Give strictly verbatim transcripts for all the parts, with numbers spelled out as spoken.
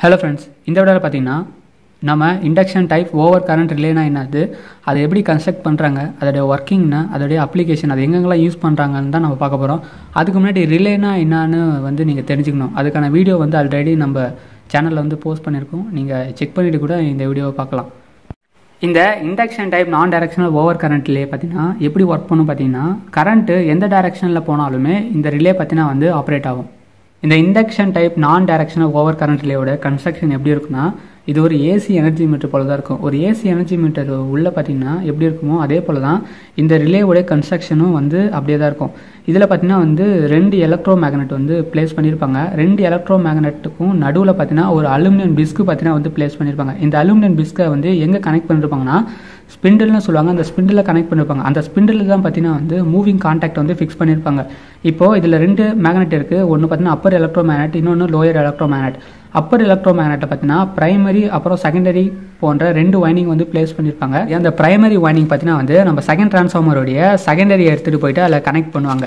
Hello friends, இந்த வீடியோவில் பார்த்தீங்கன்னா நம்ம இண்டக்ஷன் டைப் ஓவர் கரண்ட் ரிலேனா என்னது, அதை எப்படி கன்ஸ்ட்ரக்ட் பண்ணுறாங்க, அதோடைய ஒர்க்கிங்னா, அதோடைய அப்ளிகேஷன், அது எங்கெங்கெல்லாம் யூஸ் பண்ணுறாங்கன்னு தான் நம்ம பார்க்க போகிறோம். அதுக்கு முன்னாடி ரிலேனா என்னான்னு வந்து நீங்கள் தெரிஞ்சுக்கணும். அதுக்கான வீடியோ வந்து ஆல்ரெடி நம்ம சேனலில் வந்து போஸ்ட் பண்ணியிருக்கோம். நீங்கள் செக் பண்ணிவிட்டு கூட இந்த வீடியோவை பார்க்கலாம். இந்த induction type non directional over current relay பார்த்தீங்கன்னா எப்படி ஒர்க் பண்ணும் பார்த்தீங்கன்னா, கரண்ட்டு எந்த டைரக்ஷனில் போனாலுமே இந்த ரிலே பார்த்தீங்கன்னா வந்து ஆப்ரேட் ஆகும். இந்த induction type non directional over current ரிலேயோட கன்ஸ்ட்ரக்ஷன் எப்படி இருக்குன்னா, இது ஒரு ஏசி எனர்ஜி மீட்டர் போல தான் இருக்கும். ஒரு ஏசி எனர்ஜி மீட்டர் உள்ளே பார்த்தீங்கன்னா எப்படி இருக்குமோ அதே போல தான் இந்த ரிலேவோட கன்ஸ்ட்ரக்ஷனும் வந்து அப்படியே தான் இருக்கும். இதில் பார்த்தீங்கன்னா வந்து ரெண்டு எலக்ட்ரோ மேக்னெட் வந்து பிளேஸ் பண்ணியிருப்பாங்க. ரெண்டு எலக்ட்ரோ மேக்னெட்டுக்கும் நடுவில் பார்த்தீங்கன்னா ஒரு அலுமினியம் டிஸ்க் பார்த்தீங்கன்னா வந்து பிளேஸ் பண்ணியிருப்பாங்க. இந்த அலுமினியம் டிஸ்கை வந்து எங்கே கனெக்ட் பண்ணியிருப்பாங்கன்னா ஸ்பிண்டில்னு சொல்லுவாங்க. அந்த ஸ்பிண்டில் கனெக்ட் பண்ணியிருப்பாங்க. அந்த ஸ்பிண்டில் தான் பார்த்தீங்கன்னா வந்து மூவிங் கான்டாக்ட் வந்து ஃபிக்ஸ் பண்ணியிருப்பாங்க. இப்போது இதில் ரெண்டு மேக்னெட் இருக்குது. ஒன்று பார்த்தீங்கன்னா அப்பர் எலக்ட்ரோ மேக்னெட், இன்னொன்று lower electromagnet. Upper electro மேக்னெட்டை பார்த்தீங்கன்னா பிரைமரி அப்புறம் செகண்டரி போன்ற ரெண்டு வைண்டிங் வந்து பிளேஸ் பண்ணியிருப்பாங்க. அந்த பிரைமரி வைண்டிங் பார்த்தீங்கன்னா வந்து நம்ம செகண்ட் டிரான்ஸ்ஃபார்மருடைய செகண்டரி எடுத்துகிட்டு போயிட்டு அதில் கனெக்ட் பண்ணுவாங்க.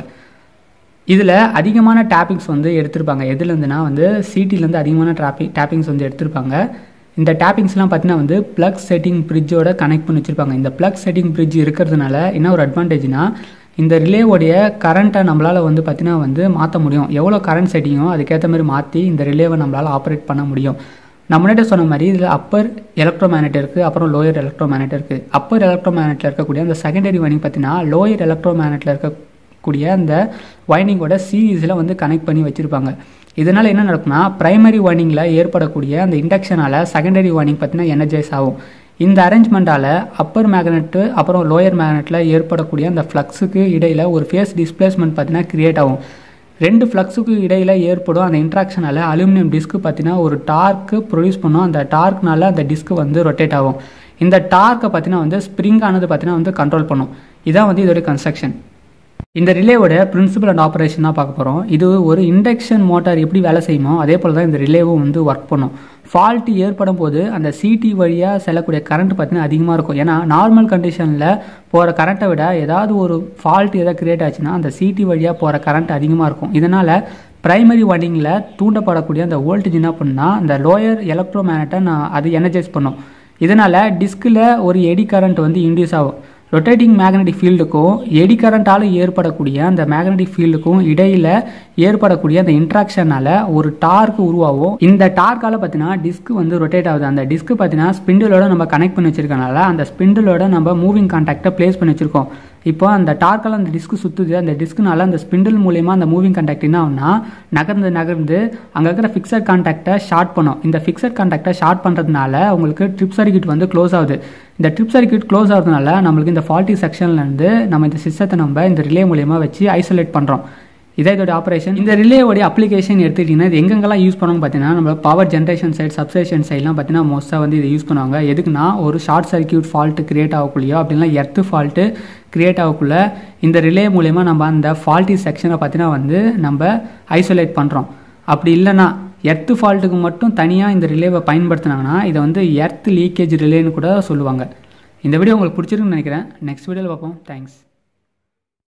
இதில் அதிகமான டேப்பிங்ஸ் வந்து எடுத்திருப்பாங்க. எதுலேருந்துனா வந்து சிடிலேருந்து அதிகமான டேப்பிங் டேப்பிங்ஸ் வந்து எடுத்திருப்பாங்க. இந்த டேப்பிங்ஸ்லாம் பார்த்தீங்கன்னா வந்து ப்ளக் செட்டிங் பிரிட்ஜோட கனெக்ட் பண்ணி வச்சுருப்பாங்க. இந்த ப்ளக் செட்டிங் பிரிட்ஜ் இருக்கிறதுனால என்ன ஒரு அட்வான்டேஜ்னா, இந்த ரிலேவோடைய கரண்ட்டை நம்மளால் வந்து பார்த்தீங்கன்னா வந்து மாற்ற முடியும். எவ்வளோ கரண்ட் செட்டிங்கோ அதுக்கேற்ற மாதிரி மாற்றி இந்த ரிலேவை நம்மளால் ஆப்ரேட் பண்ண முடியும். நான் முன்னாடி சொன்ன மாதிரி இதில் அப்பர் எலக்ட்ரோ மேக்னெட் இருக்குது, அப்புறம் லோயர் எலக்ட்ரோ மேக்னெட் இருக்குது. அப்பர் எலக்ட்ரோ மேக்னெட்டில் இருக்கக்கூடிய அந்த செகண்டரி வைண்டிங் பார்த்தீங்கன்னா லோயர் எலக்ட்ரோ மேக்னெட்டில் இருக்கக்கூடிய அந்த வைண்டிங்கோட சீரீஸில் வந்து கனெக்ட் பண்ணி வச்சுருப்பாங்க. இதனால் என்ன நடக்கும்னா, பிரைமரி வைண்டிங்கில் ஏற்படக்கூடிய அந்த இண்டக்ஷனால் செகண்டரி வைண்டிங் பார்த்தீங்கன்னா எனர்ஜைஸ் ஆகும். இந்த அரேஞ்ச்மெண்ட்டால் அப்பர் மேக்னெட்டு அப்புறம் லோயர் மேக்னெட்டில் ஏற்படக்கூடிய அந்த ஃப்ளக்ஸுக்கு இடையில் ஒரு ஃபேஸ் டிஸ்பிளேஸ்மெண்ட் பார்த்தீங்கன்னா கிரியேட் ஆகும். ரெண்டு ஃப்ளக்ஸுக்கு இடையில் ஏற்படும் அந்த இன்ட்ராக்ஷனால் அலுமினியம் டிஸ்க்கு பார்த்தீங்கன்னா ஒரு டார்க்கு ப்ரொடியூஸ் பண்ணும். அந்த டார்க்னால அந்த டிஸ்க்கு வந்து ரொட்டேட் ஆகும். இந்த டார்க்கை பார்த்தீங்கன்னா வந்து ஸ்ப்ரிங் ஆனது பார்த்தீங்கன்னா வந்து கண்ட்ரோல் பண்ணும். இதான் வந்து இதோட கன்ஸ்ட்ரக்ஷன். இந்த ரிலேவோட பிரின்சிபல் அண்ட் ஆப்ரேஷன் தான் பார்க்க போகிறோம். இது ஒரு இண்டக்ஷன் மோட்டார் எப்படி வேலை செய்யுமோ அதே போல் தான் இந்த ரிலேவும் வந்து ஒர்க் பண்ணும். ஃபால்ட்டு ஏற்படும் போது அந்த சிடி வழியாக செல்லக்கூடிய கரண்ட் பார்த்தீங்கன்னா அதிகமாக இருக்கும். ஏன்னா நார்மல் கண்டிஷனில் போகிற கரண்ட்டை விட ஏதாவது ஒரு ஃபால்ட் எதாவது கிரியேட் ஆச்சுன்னா அந்த சிடி வழியாக போகிற கரண்ட் அதிகமாக இருக்கும். இதனால் பிரைமரி வைண்டிங்கில் தூண்டப்படக்கூடிய அந்த வோல்டேஜ் என்ன பண்ணுன்னா அந்த லோயர் எலக்ட்ரோ மேக்னெட்டை நான் அது எனர்ஜைஸ் பண்ணும். இதனால் டிஸ்கில் ஒரு எடி கரண்ட் வந்து இன்டியூஸ் ஆகும். ரொட்டேட்டிங் மேக்னெட்டிக் ஃபீல்டுக்கும் எடி கரண்ட்டால் ஏற்படக்கூடிய அந்த மேக்னெட்டிக் ஃபீல்டுக்கும் இடையில் ஏற்படக்கூடிய அந்த இன்ட்ராக்ஷனால் ஒரு டார்க் உருவாகும். இந்த டார்க்கால் பார்த்தீங்கன்னா டிஸ்க் வந்து ரொட்டேட் ஆகுது. அந்த டிஸ்க் பார்த்தீங்கன்னா ஸ்பிண்டிலோட நம்ம கனெக்ட் பண்ணி வச்சிருக்கனால அந்த ஸ்பிண்டிலோட நம்ம மூவிங் கான்டாக்டை பிளேஸ் பண்ணி வச்சிருக்கோம். இப்போ அந்த டார்க்கால் அந்த டிஸ்க் சுற்றுது. அந்த டிஸ்க்குனால அந்த ஸ்பிண்டில் மூலியமா அந்த மூவிங் கான்டாக்ட் என்ன ஆகும்னா நகர்ந்து நகர்ந்து அங்கே இருக்கிற ஃபிக்ஸட் கான்டாக்டை ஷார்ட் பண்ணும். இந்த ஃபிக்ஸட் கான்டாக்டை ஷார்ட் பண்ணுறதுனால உங்களுக்கு ட்ரிப் சர்க்யூட் வந்து க்ளோஸ் ஆகுது. இந்த ட்ரிப் சர்க்யூட் க்ளோஸ் ஆகிறதுனால நம்மளுக்கு இந்த ஃபால்ட்டி செக்ஷன்லேருந்து நம்ம இந்த சிஸ்டத்தை நம்ம இந்த ரிலே மூலியமாக வச்சு ஐசோலேட் பண்ணுறோம். இதை இதோட ஆப்ரேஷன். இந்த ரிலேவோடைய அப்ளிகேஷன் எடுத்துக்கிட்டிங்கன்னா இது எங்கெங்கெல்லாம் யூஸ் பண்ணுவாங்க பார்த்தீங்கன்னா, நம்ம பவர் ஜென்ரேஷன் சைட், சப்ஸ்டேஷன் சைட்லாம் பார்த்தீங்கன்னா மோஸ்ட்டாக வந்து இதை யூஸ் பண்ணுவாங்க. எதுக்குன்னா ஒரு ஷார்ட் சர்க்யூட் ஃபால்ட்டு கிரியேட் ஆகக்குள்ளேயோ அப்படின்னா எர்த்து ஃபால்ட்டு கிரியேட் ஆகக்குள்ள இந்த ரிலே மூலயமா நம்ம அந்த ஃபால்ட்டி செக்ஷனை பார்த்தீங்கன்னா வந்து நம்ம ஐசோலேட் பண்ணுறோம். அப்படி இல்லைன்னா எர்த்து ஃபால்ட்டுக்கு மட்டும் தனியாக இந்த ரிலேவை பயன்படுத்தினாங்கன்னா இதை வந்து எர்த் லீக்கேஜ் ரிலேன்னு கூட சொல்லுவாங்க. இந்த வீடியோ உங்களுக்கு பிடிச்சிருக்குன்னு நினைக்கிறேன். நெக்ஸ்ட் வீடியோவில் பார்ப்போம். தேங்க்ஸ்.